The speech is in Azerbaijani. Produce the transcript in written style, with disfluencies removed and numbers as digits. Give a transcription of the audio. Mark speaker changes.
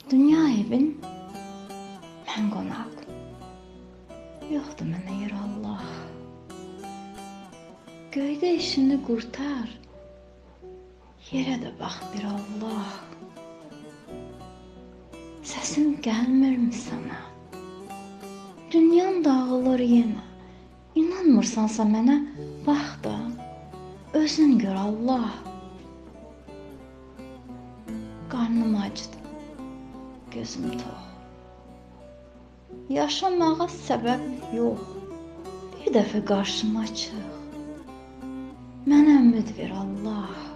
Speaker 1: Dünya evin, mən qonaq. Yoxdur mənə yer Allah. Göydə işini qurtar, yerə də bax bir Allah. Səsim gəlmirmi sana? Dünyan dağılır yenə. İnanmırsansa mənə, bax da, özün gör Allah. Qarnım acıdı, gözüm tox. Yaşamağa səbəb yox, bir dəfə qarşıma çıx. Mənə ümid ver Allah.